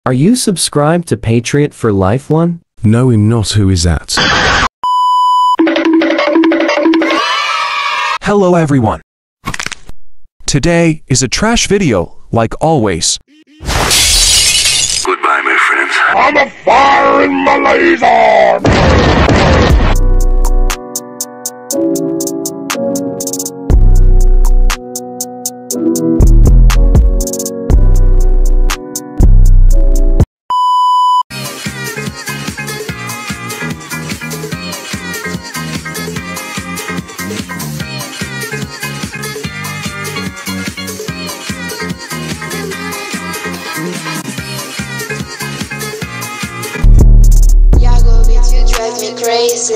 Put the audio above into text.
Are you subscribed to Patriot for Life One? No, I'm not. Who is that? Hello everyone. Today is a trash video, like always. Goodbye, my friends. I'm a fire in my laser! Drive me crazy.